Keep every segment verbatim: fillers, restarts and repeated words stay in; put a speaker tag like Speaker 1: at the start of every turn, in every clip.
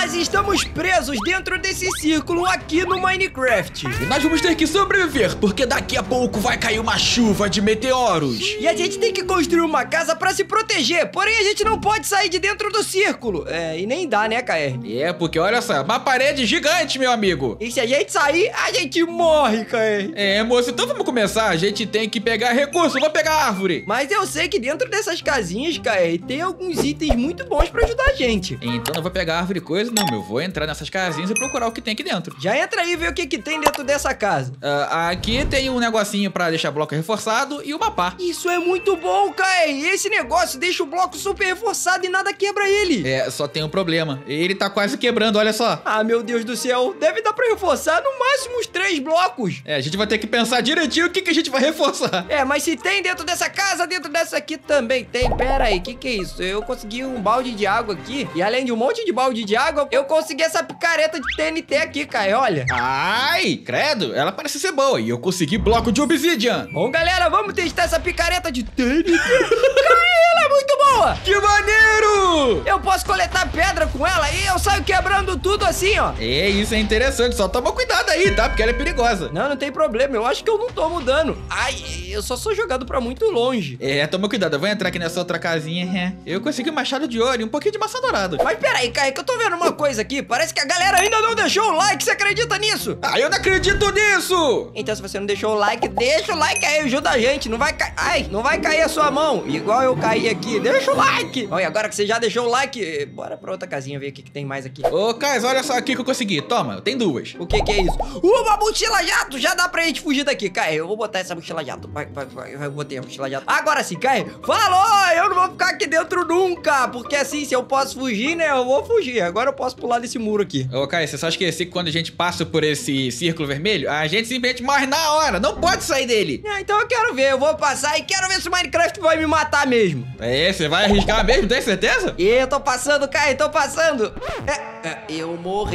Speaker 1: Nós estamos presos dentro desse círculo aqui no Minecraft.
Speaker 2: E nós vamos ter que sobreviver, porque daqui a pouco vai cair uma chuva de meteoros.
Speaker 1: E a gente tem que construir uma casa pra se proteger, porém a gente não pode sair de dentro do círculo. É, e nem dá, né, K R?
Speaker 2: É, porque olha só, uma parede gigante, meu amigo.
Speaker 1: E se a gente sair, a gente morre, K R.
Speaker 2: É, moço, então vamos começar. A gente tem que pegar recurso, vou pegar árvore.
Speaker 1: Mas eu sei que dentro dessas casinhas, K R, tem alguns itens muito bons pra ajudar a gente.
Speaker 2: Então não vou pegar árvore e coisa, não, meu. Vou entrar nessas casinhas e procurar o que tem aqui dentro.
Speaker 1: Já entra aí e vê o que, que tem dentro dessa casa.
Speaker 2: Ah, aqui tem um negocinho pra deixar bloco reforçado e uma pá.
Speaker 1: Isso é muito bom, K R. Esse negócio deixa o bloco super reforçado e nada quebra ele.
Speaker 2: É, só tem um problema. Ele tá quase quebrando, olha só.
Speaker 1: Ah, meu Deus do céu. Deve dar pra reforçar no máximo uns três blocos.
Speaker 2: É, a gente vai ter que pensar direitinho o que, que a gente vai reforçar.
Speaker 1: É, mas se tem dentro dessa casa, dentro dessa aqui também tem. Pera aí, o que que é isso? Eu consegui um balde de água aqui. E além de um monte de balde de água, eu consegui essa picareta de T N T aqui, Kai, olha.
Speaker 2: Ai, credo, ela parece ser boa. E eu consegui bloco de obsidian.
Speaker 1: Bom, galera, vamos testar essa picareta de T N T. Kai, ela é muito boa.
Speaker 2: Que maneiro!
Speaker 1: Eu posso coletar pedra com ela e eu saio quebrando tudo assim, ó.
Speaker 2: É, isso é interessante. Só toma cuidado aí, tá? Porque ela é perigosa.
Speaker 1: Não, não tem problema. Eu acho que eu não tomo dano. Ai, eu só sou jogado pra muito longe.
Speaker 2: É, toma cuidado. Eu vou entrar aqui nessa outra casinha. Eu consegui um machado de ouro e um pouquinho de maçã dourada.
Speaker 1: Mas peraí, Kai, que eu tô vendo uma coisa aqui. Parece que a galera ainda não deixou o like. Você acredita nisso?
Speaker 2: Ah, eu não acredito nisso!
Speaker 1: Então, se você não deixou o like, deixa o like aí. Ajuda a gente. Não vai cair. Ai, não vai cair a sua mão. Igual eu caí aqui. Deixa o like. Olha, agora que você já deixou o like, bora pra outra casinha ver o que, que tem mais aqui.
Speaker 2: Ô, Kais, olha só aqui que eu consegui. Toma, tem duas.
Speaker 1: O que que é isso? Uma mochila jato! Já dá pra gente fugir daqui, Kai. Eu vou botar essa mochila jato. Vai, vai, vai. Eu botei a mochila jato. Agora sim, Kai. Falou! Eu não vou ficar aqui dentro nunca. Porque assim, se eu posso fugir, né? Eu vou fugir. Agora eu posso pular desse muro aqui.
Speaker 2: Ô, Kai, você só esqueceu que quando a gente passa por esse círculo vermelho, a gente simplesmente morre na hora. Não pode sair dele.
Speaker 1: É, então eu quero ver. Eu vou passar e quero ver se o Minecraft vai me matar mesmo.
Speaker 2: É, você vai arriscar mesmo? Tem certeza?
Speaker 1: E eu tô passando, Kai. Tô passando. É, é, eu morri.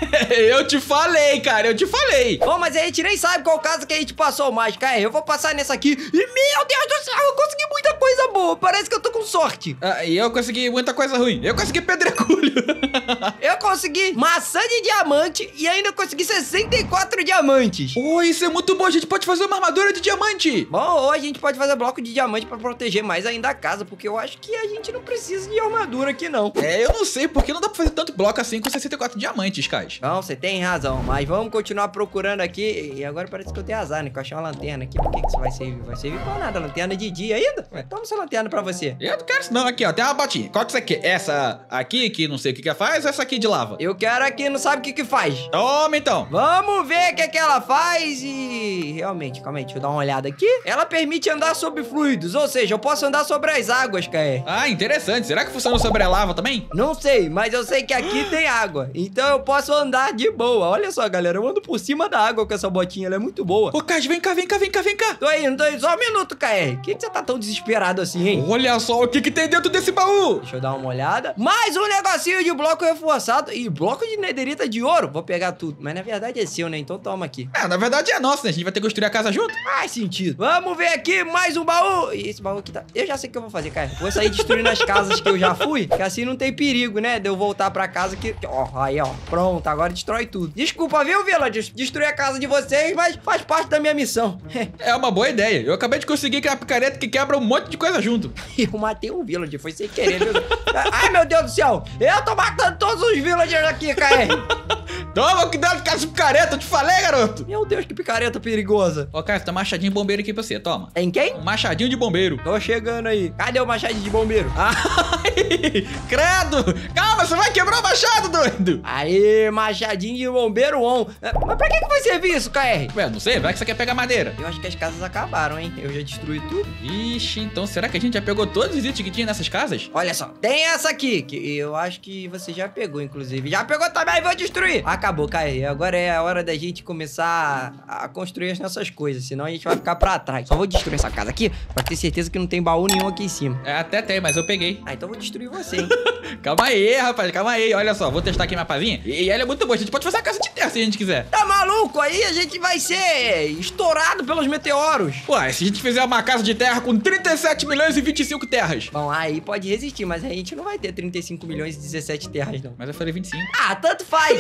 Speaker 2: Eu te falei, cara. Eu te falei.
Speaker 1: Bom, mas a gente nem sabe qual casa que a gente passou mais, Kai. Eu vou passar nessa aqui. E, meu Deus do céu, eu consegui muita coisa boa. Parece que eu tô com sorte.
Speaker 2: Ah, e eu consegui muita coisa ruim. Eu consegui pedregulho.
Speaker 1: Eu consegui maçã de diamante e ainda consegui sessenta e quatro diamantes.
Speaker 2: Oh, isso é muito bom. A gente pode fazer uma armadura de diamante.
Speaker 1: Bom, ou a gente pode fazer bloco de diamante pra proteger mais ainda a casa, porque eu acho que a gente não precisa de armadura aqui, não.
Speaker 2: É, eu não sei, porque não dá pra fazer tanto bloco assim com sessenta e quatro diamantes, Kais.
Speaker 1: Não, você tem razão, mas vamos continuar procurando aqui. E agora parece que eu tenho azar, né? Que eu achei uma lanterna aqui. Por que que isso vai servir? Vai servir pra nada. Lanterna de dia ainda? Ué, toma essa lanterna pra você.
Speaker 2: Eu não quero isso não. Aqui, ó, tem uma botinha. Qual que você quer? Essa aqui, que não sei o que que faz, ou essa aqui de lava?
Speaker 1: Eu quero aqui, não sabe o que que faz.
Speaker 2: Toma, então.
Speaker 1: Vamos ver o que que ela faz e... Realmente, calma aí, deixa eu dar uma olhada aqui. Ela permite andar sobre fluidos, ou seja, eu posso andar sobre as águas, Kai.
Speaker 2: Ah, interessante. Será que funciona sobre a lava também?
Speaker 1: Não sei, mas eu sei que aqui tem água. Então eu posso andar de boa. Olha só, galera, eu ando por cima da água com essa botinha, ela é muito boa.
Speaker 2: Ô, Kais, vem cá, vem cá, vem cá, vem cá.
Speaker 1: Tô indo, tô indo. Só um minuto, Kai. Por que que você tá tão desesperado assim, hein?
Speaker 2: Olha só o que que tem dentro desse baú.
Speaker 1: Deixa eu dar uma olhada. Mais um negocinho de bloco reforçado. E bloco de nederita de ouro. Vou pegar tudo. Mas na verdade é seu, né? Então toma aqui.
Speaker 2: É, na verdade é nossa, né? A gente vai ter que construir a casa junto.
Speaker 1: Faz sentido. Vamos ver aqui mais um baú. E esse baú aqui tá... Eu já sei o que eu vou fazer, cara. Vou sair destruindo as casas que eu já fui. Que assim não tem perigo, né? De eu voltar pra casa que... Ó, aí, ó. Pronto, agora destrói tudo. Desculpa, viu, Village? Destruir a casa de vocês, mas faz parte da minha missão.
Speaker 2: É uma boa ideia. Eu acabei de conseguir criar uma picareta que quebra um monte de coisa junto.
Speaker 1: Eu matei um Village, foi sem querer, viu? Ai, meu Deus do céu. Eu tô matando todos os Villagers aqui, K R.
Speaker 2: Toma cuidado com essa picareta, eu te falei, garoto.
Speaker 1: Meu Deus, que picareta perigosa.
Speaker 2: Ó, cara, tem um machadinho de bombeiro aqui pra você, toma.
Speaker 1: Em quem?
Speaker 2: Um machadinho de bombeiro.
Speaker 1: Tô chegando aí. Cadê o machado de bombeiro?
Speaker 2: Ai, credo. Calma, você vai quebrar o machado, doido.
Speaker 1: Aê, machadinho de bombeiro on. Mas pra que que vai servir isso, K R?
Speaker 2: Ué, não sei, vai que você quer pegar madeira.
Speaker 1: Eu acho que as casas acabaram, hein? Eu já destruí tudo.
Speaker 2: Ixi, então será que a gente já pegou todos os itens que tinha nessas casas?
Speaker 1: Olha só, tem essa aqui, que eu acho que você já pegou, inclusive. Já pegou também, vou destruir. Acabou, K R. Agora é a hora da gente começar a construir as nossas coisas, senão a gente vai ficar pra trás. Só vou destruir essa casa aqui, pra ter certeza que não tem baú nenhum aqui em cima.
Speaker 2: É, até tem, mas eu peguei.
Speaker 1: Ah, então eu vou destruir você, hein?
Speaker 2: Calma aí, rapaz, calma aí. Olha só, vou testar aqui minha pazinha. E ela é muito boa. A gente pode fazer a casa de terra se a gente quiser.
Speaker 1: Tá maluco? Aí a gente vai ser estourado pelos meteoros.
Speaker 2: Ué, se a gente fizer uma casa de terra com trinta e sete milhões e vinte e cinco terras.
Speaker 1: Bom, aí pode resistir, mas a gente não vai ter trinta e cinco milhões e dezessete terras, não.
Speaker 2: Mas eu falei vinte e cinco.
Speaker 1: Ah, tanto faz.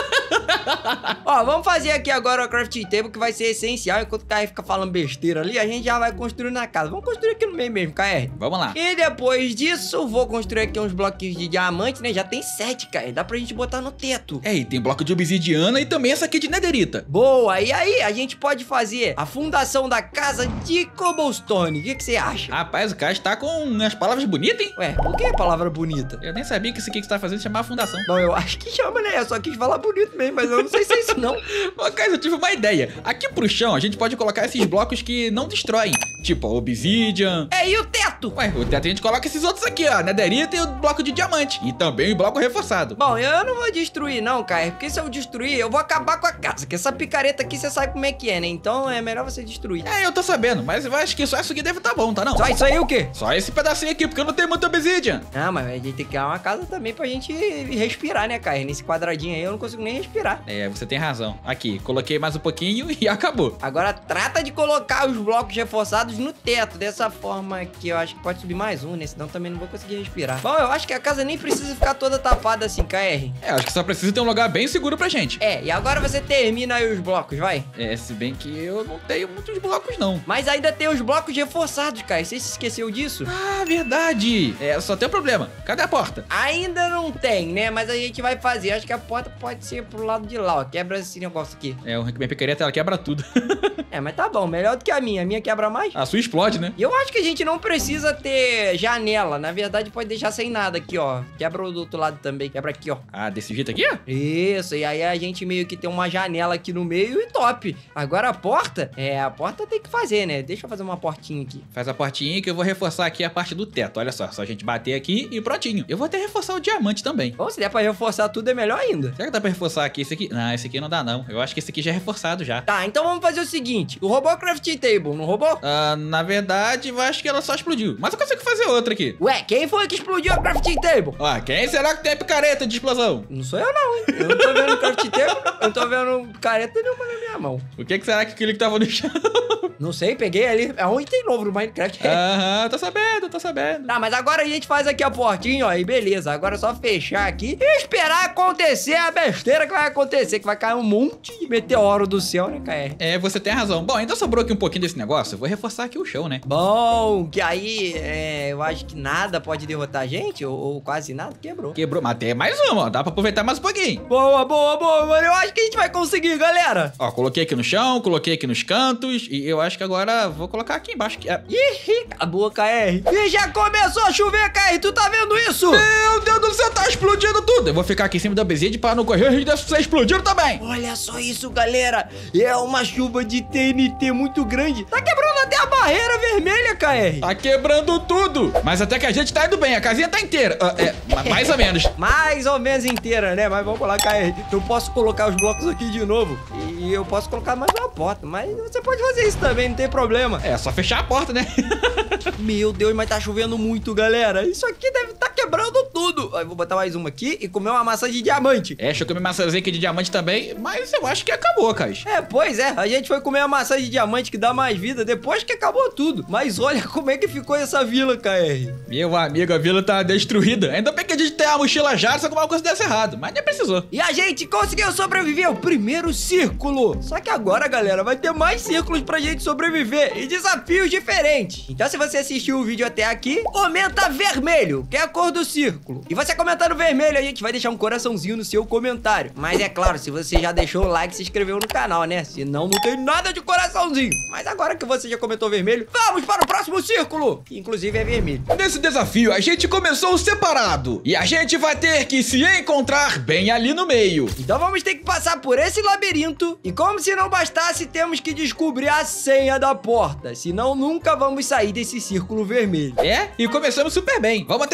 Speaker 1: Ó, vamos fazer aqui agora o crafting table, que vai ser essencial. Enquanto o K R fica falando besteira ali, a gente já vai construir na casa. Vamos construir aqui no meio mesmo, K R.
Speaker 2: Vamos lá.
Speaker 1: E depois disso, vou construir aqui uns bloquinhos de diamante, né? Já tem sete, K R. Dá pra gente botar no teto.
Speaker 2: É, e tem bloco de obsidiana e também essa aqui de netherita.
Speaker 1: Boa, e aí a gente pode fazer a fundação da casa de cobblestone. O que que você acha?
Speaker 2: Rapaz, o cara está com umas palavras bonitas, hein?
Speaker 1: Ué, por que a palavra bonita?
Speaker 2: Eu nem sabia que isso aqui que você tá fazendo chamava fundação.
Speaker 1: Bom, eu acho que chama, né? Eu só quis falar bonito mesmo, mas eu não sei se é isso não.
Speaker 2: Ô, cara, eu tive uma ideia. Aqui pro chão, a gente pode colocar esses blocos que não destroem. Tipo, a obsidian.
Speaker 1: É, e o teto?
Speaker 2: Ué, o teto a gente coloca esses outros aqui, ó. Netherita e o bloco de diamante. E também o bloco reforçado.
Speaker 1: Bom, eu não vou destruir não, Caio, porque se eu destruir, eu vou acabar com a casa. Que essa picareta aqui, você sabe como é que é, né? Então é melhor você destruir.
Speaker 2: É, eu tô sabendo, mas eu acho que só isso aqui deve tá bom, tá não?
Speaker 1: Só isso aí o quê?
Speaker 2: Só esse pedacinho aqui, porque eu não tenho muita obsidian.
Speaker 1: Ah, mas a gente tem que criar uma casa também pra gente respirar, né, Caio? Nesse quadradinho aí eu não consigo nem respirar.
Speaker 2: É, você tem razão. Aqui, coloquei mais um pouquinho e acabou.
Speaker 1: Agora trata de colocar os blocos reforçados no teto, dessa forma que eu acho que pode subir mais um, né? Senão também não vou conseguir respirar. Bom, eu acho que a casa nem precisa ficar toda tapada assim, K R.
Speaker 2: É, acho que só precisa ter um lugar bem seguro pra gente.
Speaker 1: É, e agora você termina aí os blocos, vai.
Speaker 2: É, se bem que eu não tenho muitos blocos, não.
Speaker 1: Mas ainda tem os blocos reforçados, Caio. Você se esqueceu disso?
Speaker 2: Ah, verdade. É, só tem um problema. Cadê a porta?
Speaker 1: Ainda não tem, né? Mas a gente vai fazer. Acho que a porta pode ser pro lado de lá, ó. Quebra esse negócio aqui.
Speaker 2: É, o minha picareta, ela quebra tudo.
Speaker 1: É, mas tá bom. Melhor do que a minha. A minha quebra mais.
Speaker 2: A sua explode, né?
Speaker 1: E eu acho que a gente não precisa ter janela. Na verdade, pode deixar sem nada aqui, ó. Quebra do outro lado também. Quebra aqui, ó.
Speaker 2: Ah, desse jeito aqui, ó?
Speaker 1: Isso. E aí a gente meio que tem uma janela aqui no meio e top. Agora a porta, é, a porta tem que fazer, né? Deixa eu fazer uma portinha aqui.
Speaker 2: Faz a portinha que eu vou reforçar aqui a parte do teto. Olha só, só a gente bater aqui e prontinho. Eu vou até reforçar o diamante também.
Speaker 1: Bom, se der pra reforçar tudo é melhor ainda.
Speaker 2: Será que dá pra reforçar aqui esse aqui? Não, esse aqui não dá não. Eu acho que esse aqui já é reforçado já.
Speaker 1: Tá, então vamos fazer o seguinte. O robô crafting table, não roubou?
Speaker 2: Ah, na verdade, eu acho que ela só explodiu. Mas eu consigo fazer outra aqui.
Speaker 1: Ué, quem foi que explodiu a crafting table?
Speaker 2: Ó, quem será que tem a picareta de explosão?
Speaker 1: Não sou eu não, hein? Eu não tô vendo crafting table, eu não tô vendo careta nenhuma na minha mão.
Speaker 2: O que, que será que aquele que tava no chão?
Speaker 1: Não sei, peguei ali. É um item novo no Minecraft.
Speaker 2: Aham, tô sabendo, tô sabendo.
Speaker 1: Tá, mas agora a gente faz aqui a portinha, ó, e beleza. Agora é só fechar aqui e esperar acontecer a besteira que vai acontecer, que vai cair um monte de meteoro do céu, né, K R?
Speaker 2: É, você tem razão. Bom, ainda sobrou aqui um pouquinho desse negócio. Eu vou reforçar aqui o chão, né?
Speaker 1: Bom, que aí é, eu acho que nada pode derrotar a gente, ou, ou quase nada, quebrou.
Speaker 2: Quebrou, mas tem mais uma, ó. Dá pra aproveitar mais um pouquinho.
Speaker 1: Boa, boa, boa, mano. Eu acho que a gente vai conseguir, galera.
Speaker 2: Ó, coloquei aqui no chão, coloquei aqui nos cantos. E eu acho que agora vou colocar aqui embaixo. Que é...
Speaker 1: Ih, acabou, K R. E já começou a chover, K R. Tu tá vendo isso?
Speaker 2: Meu Deus do céu, tá explodindo tudo. Eu vou ficar aqui em cima da obsidian para não correr e ser explodindo também.
Speaker 1: Olha só isso, galera. É uma chuva de T N T muito grande. Tá quebrando até a barreira vermelha, K R.
Speaker 2: Tá quebrando tudo. Mas até que a gente tá indo bem. A casinha tá inteira. Ah, é, mais ou menos.
Speaker 1: Mais ou menos inteira, né? Mas vamos lá, K R. Eu posso colocar os blocos aqui de novo. E eu posso colocar mais uma porta. Mas você pode fazer isso também, não tem problema.
Speaker 2: É, só fechar a porta, né?
Speaker 1: Meu Deus, mas tá chovendo muito, galera. Isso aqui deve estar tá quebrando tudo. Eu vou botar mais uma aqui e comer uma maçã de diamante.
Speaker 2: É, deixa eu comer maçãzinha aqui de diamante também. Mas eu acho que acabou, Cais.
Speaker 1: É, pois é. A gente foi comer a maçã de diamante que dá mais vida depois que acabou tudo. Mas olha como é que ficou essa vila, K R.
Speaker 2: Meu amigo, a vila tá destruída. Ainda bem que a gente tem a mochila já, só que alguma coisa desse errado. Mas nem precisou.
Speaker 1: E a gente conseguiu sobreviver ao primeiro círculo. Só que agora, galera, vai ter mais círculos pra gente sobreviver e desafios diferentes. Então, se você assistiu o vídeo até aqui, comenta vermelho, que é a cor do círculo. E você comentando vermelho, a gente vai deixar um coraçãozinho no seu comentário. Mas é claro, se você já deixou o like e se inscreveu no canal, né? Senão não tem nada de coraçãozinho. Mas agora que você já comentou vermelho, vamos para o próximo círculo, que inclusive é vermelho.
Speaker 2: Nesse desafio, a gente começou separado. E a gente vai ter que se encontrar bem ali no meio.
Speaker 1: Então vamos ter que passar por esse labirinto. E como se não bastasse, temos que descobrir a senha da porta. Senão nunca vamos sair desse círculo vermelho.
Speaker 2: É, e começamos super bem. Vamos ter que entrar nesse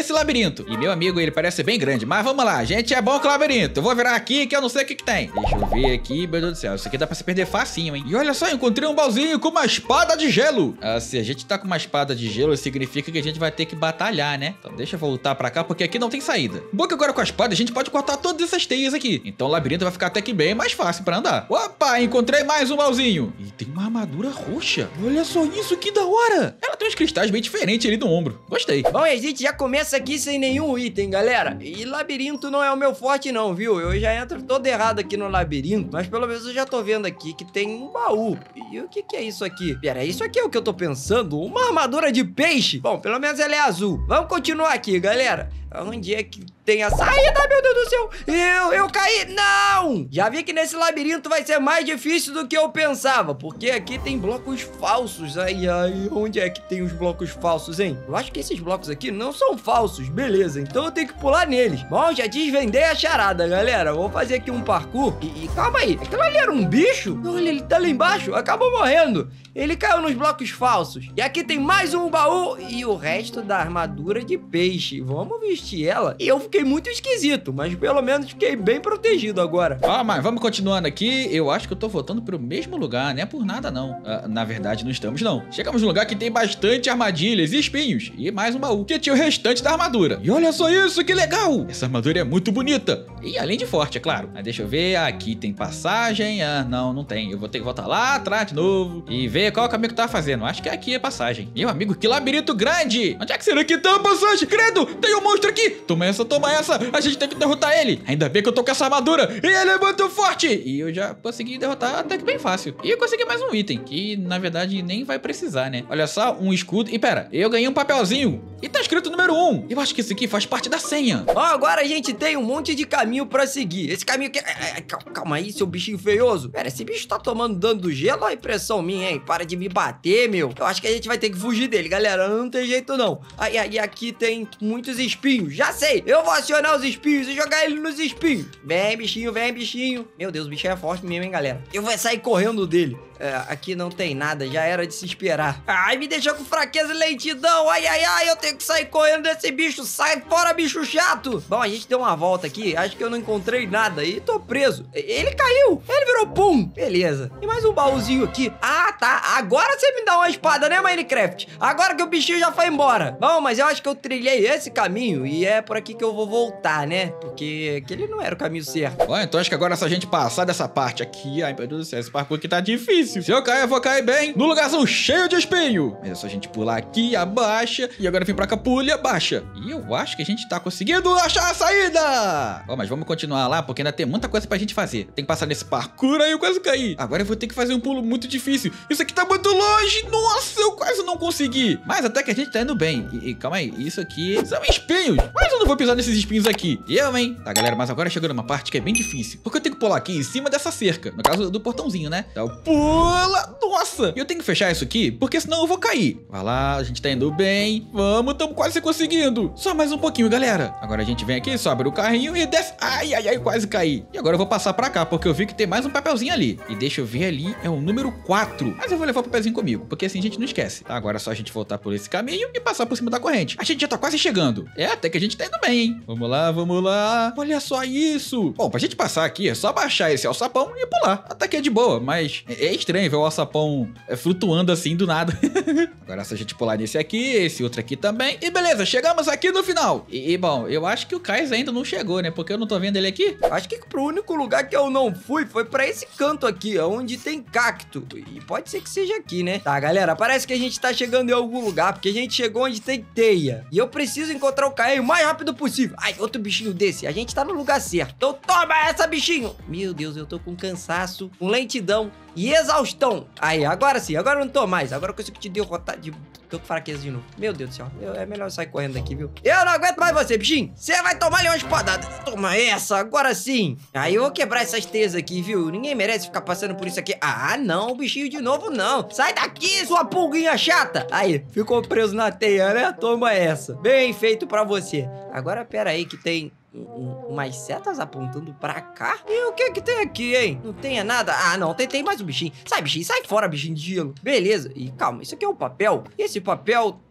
Speaker 2: esse labirinto. E meu amigo, ele parece bem grande. Mas vamos lá, gente, é bom com o labirinto. Eu vou virar aqui que eu não sei o que que tem. Deixa eu ver aqui, meu Deus do céu. Isso aqui dá pra se perder facinho, hein? E olha só, eu encontrei um baúzinho com uma espada de gelo. Ah, se a gente tá com uma espada de gelo, significa que a gente vai ter que batalhar, né? Então deixa eu voltar pra cá, porque aqui não tem saída. Bom que agora com a espada a gente pode cortar todas essas teias aqui. Então o labirinto vai ficar até que bem mais fácil pra andar. Opa, encontrei mais um baúzinho. E tem uma armadura roxa. Olha só isso, que da hora. Ela tem uns cristais bem diferentes ali no ombro. Gostei.
Speaker 1: Bom, e a gente já começa aqui sem nenhum item, galera. E labirinto não é o meu forte não, viu? Eu já entro todo errado aqui no labirinto, mas pelo menos eu já tô vendo aqui que tem um baú. E o que que é isso aqui? Pera, isso aqui é o que eu tô pensando? Uma armadura de peixe? Bom, pelo menos ela é azul. Vamos continuar aqui, galera. Onde é que tem a saída, meu Deus do céu? Eu, eu caí. Não! Já vi que nesse labirinto vai ser mais difícil do que eu pensava, porque aqui tem blocos falsos. Ai, ai, onde é que tem os blocos falsos, hein? Eu acho que esses blocos aqui não são falsos, beleza. Então eu tenho que pular neles. Bom, já desvendei a charada, galera. Vou fazer aqui um parkour. E, e calma aí, aquilo ali era um bicho? Olha, ele tá lá embaixo, acabou morrendo. Ele caiu nos blocos falsos. E aqui tem mais um baú e o resto da armadura de peixe. Vamos vestir ela. E eu fiquei muito esquisito, mas pelo menos fiquei bem protegido agora.
Speaker 2: Ó, mas vamos continuando aqui. Eu acho que eu tô voltando pro mesmo lugar, não é por nada não. Ah, na verdade, não estamos não. Chegamos num lugar que tem bastante armadilhas e espinhos. E mais um baú, que tinha o restante da armadura. E olha só isso, que legal! Essa armadura é muito bonita. E além de forte, é claro. Mas deixa eu ver, aqui tem passagem. Ah, não, não tem. Eu vou ter que voltar lá atrás de novo e ver qual é o caminho que tá fazendo. Acho que aqui é passagem. Meu amigo, que labirinto grande! Onde é que será que tá a passagem? Credo, tem um monstro aqui! Toma essa, toma essa! A gente tem que derrotar ele! Ainda bem que eu tô com essa armadura! E ele é muito forte! E eu já consegui derrotar até que bem fácil. E eu consegui mais um item, que na verdade nem vai precisar, né? Olha só, um escudo. E pera, eu ganhei um papelzinho. E tá escrito número um. Eu acho que isso aqui faz parte da senha.
Speaker 1: Ó, agora a gente tem um monte de caminho pra seguir. Esse caminho aqui... Calma aí, seu bichinho feioso. Pera, esse bicho tá tomando dano do gelo ou a impressão minha, hein? Para de me bater, meu. Eu acho que a gente vai ter que fugir dele, galera. Não tem jeito, não. Aí, aí, aqui tem muitos espinhos. Já sei. Eu vou acionar os espinhos e jogar ele nos espinhos. Vem, bichinho, vem, bichinho. Meu Deus, o bicho é forte mesmo, hein, galera. Eu vou sair correndo dele. É, aqui não tem nada, já era de se esperar. Ai, me deixou com fraqueza e lentidão. Ai, ai, ai, eu tenho que sair correndo desse bicho. Sai fora, bicho chato. Bom, a gente deu uma volta aqui. Acho que eu não encontrei nada e tô preso. Ele caiu. Ele virou pum. Beleza. E mais um baúzinho aqui. Ah, tá. Agora você me dá uma espada, né, Minecraft? Agora que o bichinho já foi embora. Bom, mas eu acho que eu trilhei esse caminho e é por aqui que eu vou voltar, né? Porque aquele não era o caminho certo.
Speaker 2: Bom, então acho que agora se a gente passar dessa parte aqui... Ai, meu Deus do céu, esse parkour aqui tá difícil. Se eu cair, eu vou cair bem no lugarzão cheio de espinho. É só a gente pular aqui, abaixa. E agora vem pra cá, pula e abaixa. E eu acho que a gente tá conseguindo achar a saída. Bom, mas vamos continuar lá, porque ainda tem muita coisa pra gente fazer. Tem que passar nesse parkour aí, eu quase caí. Agora eu vou ter que fazer um pulo muito difícil. Isso aqui tá muito longe. Nossa, eu quase não consegui. Mas até que a gente tá indo bem. E, e calma aí, isso aqui são espinhos. Mas eu não vou pisar nesses espinhos aqui. E eu, hein? Tá, galera, mas agora chegou numa parte que é bem difícil. Porque eu tenho que pular aqui em cima dessa cerca. No caso do portãozinho, né? Então, pula. Nossa! E eu tenho que fechar isso aqui, porque senão eu vou cair. Vai lá, a gente tá indo bem. Vamos, estamos quase conseguindo. Só mais um pouquinho, galera. Agora a gente vem aqui, sobe o carrinho e desce. Ai, ai, ai, quase caí. E agora eu vou passar pra cá, porque eu vi que tem mais um papelzinho ali. E deixa eu ver ali, é o número quatro. Mas eu vou levar o papelzinho comigo, porque assim a gente não esquece. Tá, agora é só a gente voltar por esse caminho e passar por cima da corrente. A gente já tá quase chegando. É, até que a gente tá indo bem, hein? Vamos lá, vamos lá. Olha só isso. Bom, pra gente passar aqui, é só baixar esse alçapão e pular. Até que é de boa, mas é estranho ver o alçapão é, flutuando assim do nada. Agora é só a gente pular nesse aqui, esse outro aqui também. E beleza, chegamos aqui no final. E, e bom, eu acho que o Kais ainda não chegou, né? Porque eu não tô vendo ele aqui.
Speaker 1: Acho que pro único lugar que eu não fui foi pra esse canto aqui, onde tem cacto. E pode ser que seja aqui, né? Tá, galera, parece que a gente tá chegando em algum lugar, porque a gente chegou onde tem teia. E eu preciso encontrar o Caio o mais rápido possível. Ai, outro bichinho desse. A gente tá no lugar certo. Então toma essa, bichinho. Meu Deus, eu tô com cansaço, com lentidão e exaustão. Aí, agora sim, agora eu não tô mais. Agora eu consigo te derrotar de... Tô com fraqueza de novo. Meu Deus do céu. Eu, é melhor eu sair correndo daqui, viu? Eu não aguento mais você, bichinho. Você vai tomar ali uma espadada. Toma essa, agora sim. Aí eu vou quebrar essas teias aqui, viu? Ninguém merece ficar passando por isso aqui. Ah, não, bichinho de novo, não. Sai daqui, sua pulguinha chata. Aí, ficou preso na teia, né? Toma essa. Bem feito pra você. Agora, pera aí que tem... Um, um, umas setas apontando pra cá? E o que que tem aqui, hein? Não tem nada? Ah, não, tem, tem mais um bichinho. Sai, bichinho, sai fora, bichinho de gelo. Beleza. E calma, isso aqui é um papel. E esse papel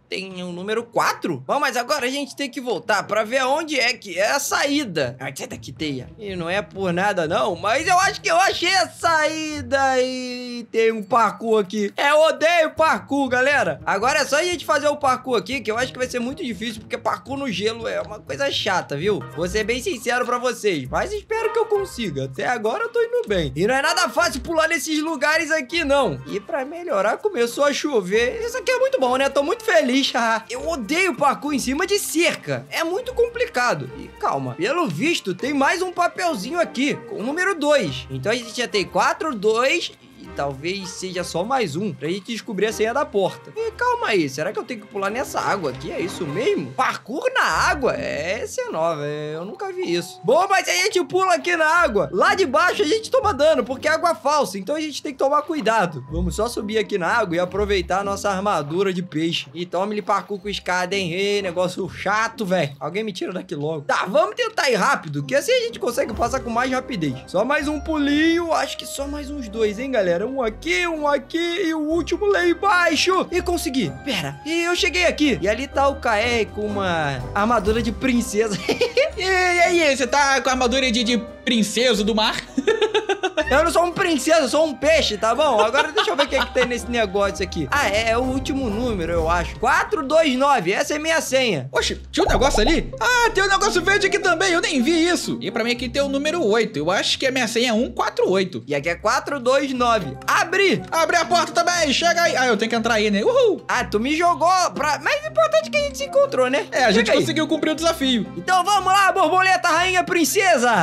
Speaker 1: tem o número quatro. Bom, mas agora a gente tem que voltar pra ver onde é que é a saída. Ah, sai daqui, teia. E não é por nada, não, mas eu acho que eu achei a saída e tem um parkour aqui. É, eu odeio parkour, galera. Agora é só a gente fazer o parkour aqui, que eu acho que vai ser muito difícil, porque parkour no gelo é uma coisa chata, viu? Vou ser bem sincero pra vocês, mas espero que eu consiga. Até agora eu tô indo bem. E não é nada fácil pular nesses lugares aqui, não. E pra melhorar, começou a chover. Isso aqui é muito bom, né? Tô muito feliz. Eu odeio parkour em cima de cerca. É muito complicado. E calma, pelo visto, tem mais um papelzinho aqui, com o número dois. Então a gente já tem quatro, dois... talvez seja só mais um, pra gente descobrir a senha da porta. E calma aí, será que eu tenho que pular nessa água aqui? É isso mesmo? Parkour na água? É, essa é nova, é, eu nunca vi isso. Bom, mas se a gente pula aqui na água, lá de baixo a gente toma dano, porque é água falsa, então a gente tem que tomar cuidado. Vamos só subir aqui na água e aproveitar a nossa armadura de peixe. E tome-lhe parkour com escada, hein? Ei, negócio chato, velho. Alguém me tira daqui logo. Tá, vamos tentar ir rápido, que assim a gente consegue passar com mais rapidez. Só mais um pulinho, acho que só mais uns dois, hein, galera? Um aqui, um aqui e o último lá embaixo. E consegui. Pera, e eu cheguei aqui. E ali tá o K R com uma armadura de princesa.
Speaker 2: E aí, você tá com a armadura de, de princesa do mar?
Speaker 1: Eu não sou um princesa, eu sou um peixe, tá bom? Agora deixa eu ver o que é que tem nesse negócio aqui. Ah, é, é o último número, eu acho. quatro dois nove, essa é minha senha.
Speaker 2: Oxe, tinha um negócio ali? Ah, tem um negócio verde aqui também, eu nem vi isso. E pra mim aqui tem o número oito. Eu acho que a minha senha é um quatro oito.
Speaker 1: E aqui é quatro dois nove. Abre!
Speaker 2: Abre a porta também, chega aí. Ah, eu tenho que entrar aí, né? Uhul!
Speaker 1: Ah, tu me jogou pra... Mas o importante é que a gente se encontrou, né?
Speaker 2: É, a gente
Speaker 1: Chega
Speaker 2: conseguiu
Speaker 1: aí.
Speaker 2: cumprir o desafio.
Speaker 1: Então vamos lá, borboleta rainha princesa!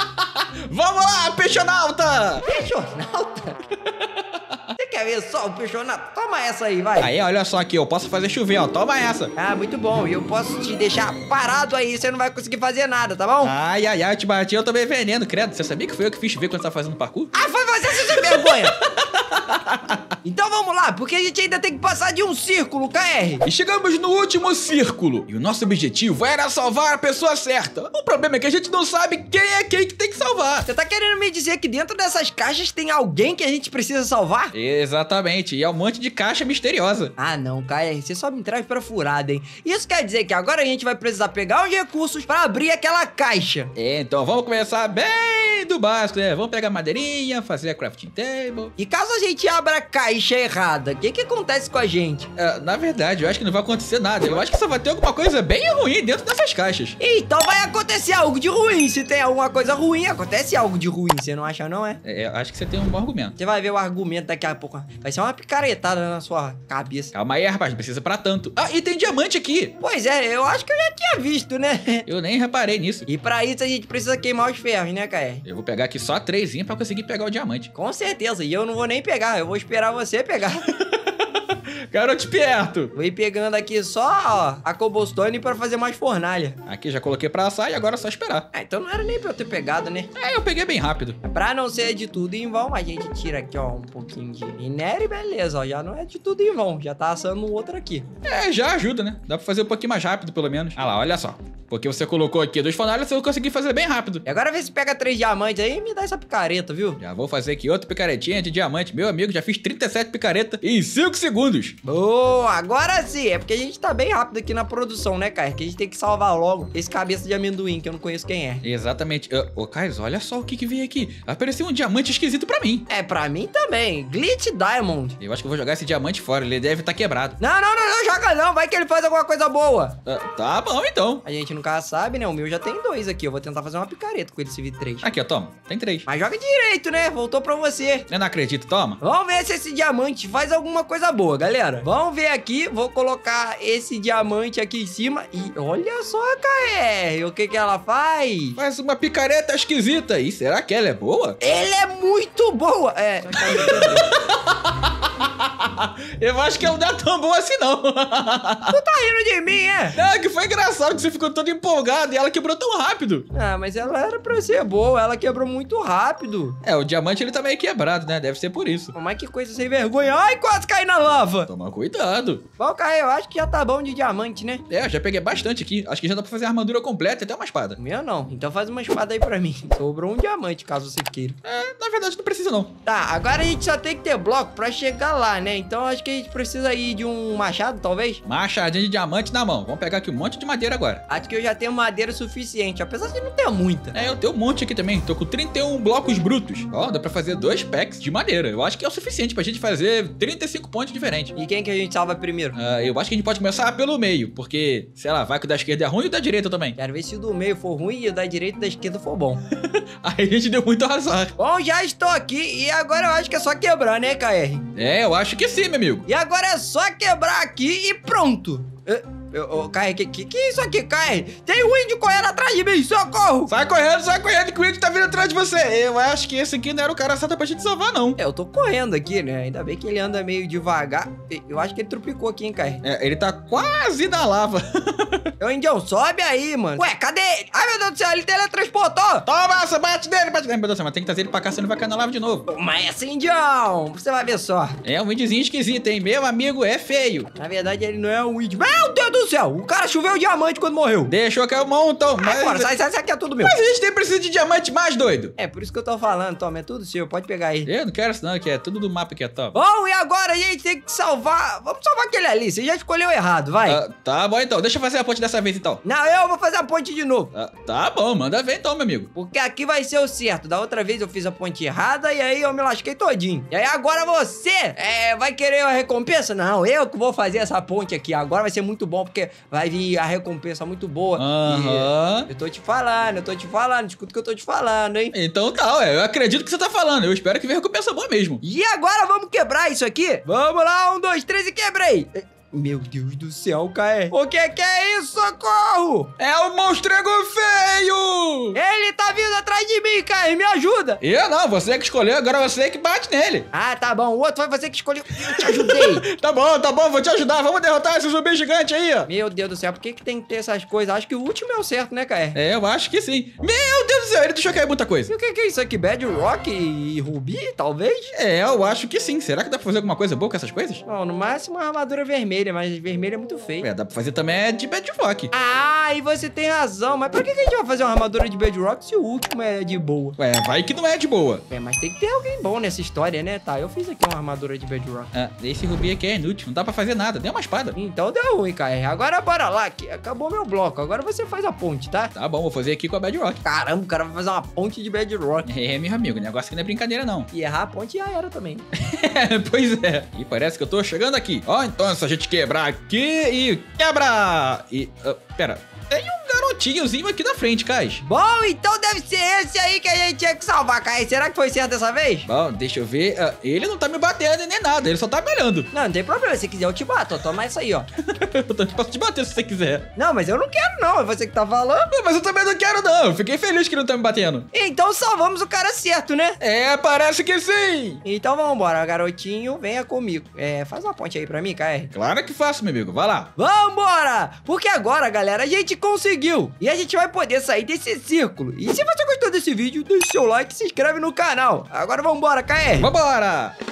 Speaker 2: Vamos lá, peixonauta!
Speaker 1: Peixonauta? Você quer ver só o peixonauta? Toma essa aí, vai.
Speaker 2: Aí, olha só aqui, eu posso fazer chover, ó. Toma essa.
Speaker 1: Ah, muito bom. E eu posso te deixar parado aí, você não vai conseguir fazer nada, tá bom?
Speaker 2: Ai, ai, ai, eu te bati, eu tomei veneno, credo. Você sabia que foi eu que fiz chover quando você tava fazendo parkour?
Speaker 1: Ah, foi você, você sem vergonha! Então vamos lá, porque a gente ainda tem que passar de um círculo, K R.
Speaker 2: E chegamos no último círculo. E o nosso objetivo era salvar a pessoa certa. O problema é que a gente não sabe quem é quem que tem que salvar.
Speaker 1: Você tá querendo me dizer que dentro dessas caixas tem alguém que a gente precisa salvar?
Speaker 2: Exatamente, e é um monte de caixa misteriosa.
Speaker 1: Ah não, K R, você só me traz pra furada, hein? Isso quer dizer que agora a gente vai precisar pegar os recursos pra abrir aquela caixa.
Speaker 2: É, então vamos começar bem do básico, né? Vamos pegar madeirinha, fazer a crafting table.
Speaker 1: E caso a gente abra a caixa errada, o que que acontece com a gente?
Speaker 2: É, na verdade, eu acho que não vai acontecer nada. Eu acho que só vai ter alguma coisa bem ruim dentro dessas caixas.
Speaker 1: Então vai acontecer algo de ruim. Se tem alguma coisa ruim, acontece algo de ruim. Você não acha, não é?
Speaker 2: É, eu acho que você tem um bom argumento.
Speaker 1: Você vai ver o argumento daqui a pouco. Vai ser uma picaretada na sua cabeça.
Speaker 2: Calma aí, rapaz, não precisa pra tanto. Ah, e tem diamante aqui.
Speaker 1: Pois é, eu acho que eu já tinha visto, né?
Speaker 2: Eu nem reparei nisso.
Speaker 1: E pra isso a gente precisa queimar os ferros, né, K R?
Speaker 2: Eu vou pegar aqui só três pra conseguir pegar o diamante.
Speaker 1: Com certeza, e eu não vou nem pegar, eu vou esperar você pegar.
Speaker 2: Garoto perto.
Speaker 1: Vou ir pegando aqui só, ó, a cobblestone pra fazer mais fornalha.
Speaker 2: Aqui já coloquei pra assar e agora é só esperar.
Speaker 1: Ah, então não era nem pra eu ter pegado, né?
Speaker 2: É, eu peguei bem rápido.
Speaker 1: Pra não ser de tudo em vão, a gente tira aqui, ó, um pouquinho de minério e beleza, ó. Já não é de tudo em vão, já tá assando o outro aqui.
Speaker 2: É, já ajuda, né? Dá pra fazer um pouquinho mais rápido, pelo menos. Ah lá, olha só. Porque você colocou aqui dois fornalhas, eu consegui fazer bem rápido.
Speaker 1: E agora vê se pega três diamantes aí e me dá essa picareta, viu?
Speaker 2: Já vou fazer aqui outra picaretinha de diamante. Meu amigo, já fiz trinta e sete picaretas em cinco segundos.
Speaker 1: Boa, agora sim. É porque a gente tá bem rápido aqui na produção, né, Caio? Que a gente tem que salvar logo esse cabeça de amendoim, que eu não conheço quem é.
Speaker 2: Exatamente. Ô, Caio, olha só o que que veio aqui. Apareceu um diamante esquisito pra mim.
Speaker 1: É, pra mim também. Glitch Diamond.
Speaker 2: Eu acho que eu vou jogar esse diamante fora. Ele deve estar quebrado.
Speaker 1: Não, não, não, não joga não. Vai que ele faz alguma coisa boa.
Speaker 2: Ah, tá bom, então.
Speaker 1: A gente nunca sabe, né? O meu já tem dois aqui. Eu vou tentar fazer uma picareta com ele se vir três.
Speaker 2: Aqui, ó, toma. Tem três.
Speaker 1: Mas joga direito, né? Voltou pra você.
Speaker 2: Eu não acredito, toma.
Speaker 1: Vamos ver se esse diamante faz alguma coisa boa, galera. Vamos ver aqui. Vou colocar esse diamante aqui em cima. E olha só, K R. O que que ela faz?
Speaker 2: Faz uma picareta esquisita. E será que ela é boa?
Speaker 1: Ela é muito boa. É.
Speaker 2: Eu acho que ela não é tão boa assim, não.
Speaker 1: Tu tá rindo de mim, é?
Speaker 2: É, que foi engraçado que você ficou todo empolgado e ela quebrou tão rápido.
Speaker 1: Ah, mas ela era pra ser boa. Ela quebrou muito rápido.
Speaker 2: É, o diamante ele tá meio quebrado, né? Deve ser por isso.
Speaker 1: Mas que coisa sem vergonha. Ai, quase caí na lava.
Speaker 2: Toma cuidado.
Speaker 1: Bom, Caio, eu acho que já tá bom de diamante, né?
Speaker 2: É, eu já peguei bastante aqui. Acho que já dá pra fazer a armadura completa e até uma espada.
Speaker 1: O meu não. Então faz uma espada aí pra mim. Sobrou um diamante, caso você queira.
Speaker 2: É, na verdade não precisa não.
Speaker 1: Tá, agora a gente só tem que ter bloco pra chegar lá, né? Então acho que a gente precisa ir de um machado, talvez.
Speaker 2: Machadinho de diamante na mão. Vamos pegar aqui um monte de madeira agora.
Speaker 1: Acho que eu já tenho madeira suficiente, apesar de não ter muita.
Speaker 2: É, eu tenho um monte aqui também. Tô com trinta e um blocos brutos. Ó, dá pra fazer dois packs de madeira. Eu acho que é o suficiente pra gente fazer trinta e cinco pontos diferentes.
Speaker 1: E quem que a gente salva primeiro?
Speaker 2: Uh, eu acho que a gente pode começar pelo meio, porque, sei lá, vai que o da esquerda é ruim e o da direita também.
Speaker 1: Quero ver se o do meio for ruim e o da direita e da esquerda for bom.
Speaker 2: Aí a gente deu muito azar.
Speaker 1: Bom, já estou aqui e agora eu acho que é só quebrar, né, K R?
Speaker 2: É, eu acho que sim, meu amigo.
Speaker 1: E agora é só quebrar aqui e pronto. Ô, K R, que, que que é isso aqui, K R? Tem um índio correndo atrás de mim, socorro!
Speaker 2: Sai correndo, sai correndo que o índio tá vindo atrás de você. Eu acho que esse aqui não era o cara certo pra gente salvar, não.
Speaker 1: É, eu tô correndo aqui, né? Ainda bem que ele anda meio devagar. Eu acho que ele tropicou aqui, hein, K R?
Speaker 2: É, ele tá quase na lava.
Speaker 1: Ô, Indião, sobe aí, mano. Ué, cadê ele? Ai, meu Deus do céu, ele teletransportou.
Speaker 2: Toma, você bate nele, bate nele. Meu Deus do céu, mas tem que trazer ele pra cá, senão ele vai cair na lava de novo.
Speaker 1: Mas assim, Indião, você vai ver só.
Speaker 2: É um índiozinho esquisito, hein? Meu amigo é feio.
Speaker 1: Na verdade, ele não é um índio. Meu Deus do céu, o cara choveu diamante quando morreu.
Speaker 2: Deixou cair o montão. Mas...
Speaker 1: Agora, sai, sai, sai, aqui é tudo meu.
Speaker 2: Mas a gente tem precisa de diamante mais, doido.
Speaker 1: É, por isso que eu tô falando, Tom, é tudo seu, pode pegar aí.
Speaker 2: Eu não quero isso não, que é tudo do mapa que é top.
Speaker 1: Bom, e agora a gente tem que salvar... Vamos salvar aquele ali, você já escolheu errado, vai.
Speaker 2: Ah, tá bom então, deixa eu fazer a ponte dessa vez então.
Speaker 1: Não, eu vou fazer a ponte de novo.
Speaker 2: Ah, tá bom, manda ver então, meu amigo.
Speaker 1: Porque aqui vai ser o certo. Da outra vez eu fiz a ponte errada e aí eu me lasquei todinho. E aí agora você é, vai querer a recompensa? Não, eu que vou fazer essa ponte aqui. Agora vai ser muito bom, porque vai vir a recompensa muito boa.
Speaker 2: Aham.
Speaker 1: Eu tô te falando, eu tô te falando. Escuta o que eu tô te falando, hein?
Speaker 2: Então tá, ué, eu acredito que você tá falando. Eu espero que venha recompensa boa mesmo.
Speaker 1: E agora vamos quebrar isso aqui? Vamos lá, um, dois, três e quebrei. Meu Deus do céu, K R. O que que é isso? Socorro!
Speaker 2: É o monstrego feio!
Speaker 1: Ele tá vindo atrás de mim, K R. Me ajuda!
Speaker 2: Eu não, você que escolheu, agora você que bate nele.
Speaker 1: Ah, tá bom. O outro foi você que escolheu. Eu te ajudei.
Speaker 2: Tá bom, tá bom, vou te ajudar. Vamos derrotar esse zumbi gigante aí, ó.
Speaker 1: Meu Deus do céu, por que que tem que ter essas coisas? Acho que o último é o certo, né, K R?
Speaker 2: É, eu acho que sim. Meu Deus do céu, ele deixou cair muita coisa.
Speaker 1: E o que que é isso aqui? Bedrock e Ruby, talvez?
Speaker 2: É, eu acho que sim. Será que dá pra fazer alguma coisa boa com essas coisas?
Speaker 1: Não, no máximo uma armadura vermelha, mas vermelha é muito feio.
Speaker 2: É, dá pra fazer também de bedrock.
Speaker 1: Ah, e você tem razão. Mas por que que a gente vai fazer uma armadura de bedrock se o último é de boa?
Speaker 2: Ué, vai que não é de boa.
Speaker 1: É, mas tem que ter alguém bom nessa história, né? Tá, eu fiz aqui uma armadura de bedrock.
Speaker 2: Ah, esse rubi aqui é inútil, não dá pra fazer nada, nem uma espada.
Speaker 1: Então deu ruim, K R. Agora bora lá, que acabou meu bloco. Agora você faz a ponte, tá?
Speaker 2: Tá bom, vou fazer aqui com a bedrock.
Speaker 1: Caramba, o cara vai fazer uma ponte de bedrock.
Speaker 2: É, meu amigo, o negócio aqui não é brincadeira, não.
Speaker 1: E errar a ponte já era também.
Speaker 2: É, pois é. E parece que eu tô chegando aqui. Ó, então se a gente quebrar aqui e quebra! E, uh, pera, tem um garotinhozinho aqui na frente, Kais.
Speaker 1: Bom, então deve ser esse aí que a gente tinha que salvar, Kai. Será que foi certo dessa vez?
Speaker 2: Bom, deixa eu ver. Uh, ele não tá me batendo nem nada, ele só tá me olhando.
Speaker 1: Não, não tem problema. Se quiser eu te bato. Ó, toma isso aí, ó.
Speaker 2: Eu também posso te bater se você quiser.
Speaker 1: Não, mas eu não quero não. É você que tá falando.
Speaker 2: Mas eu também não quero não. Eu fiquei feliz que não tá me batendo.
Speaker 1: Então salvamos o cara certo, né?
Speaker 2: É, parece que sim.
Speaker 1: Então vamos embora, garotinho. Venha comigo. É, faz uma ponte aí pra mim, Kai.
Speaker 2: Claro que faço, meu amigo. Vai lá.
Speaker 1: Vambora! Porque agora, galera, a gente conseguiu. E a gente vai poder sair desse círculo. E se você gostou desse vídeo, deixa o seu like e se inscreve no canal. Agora vambora, K R.
Speaker 2: Vambora!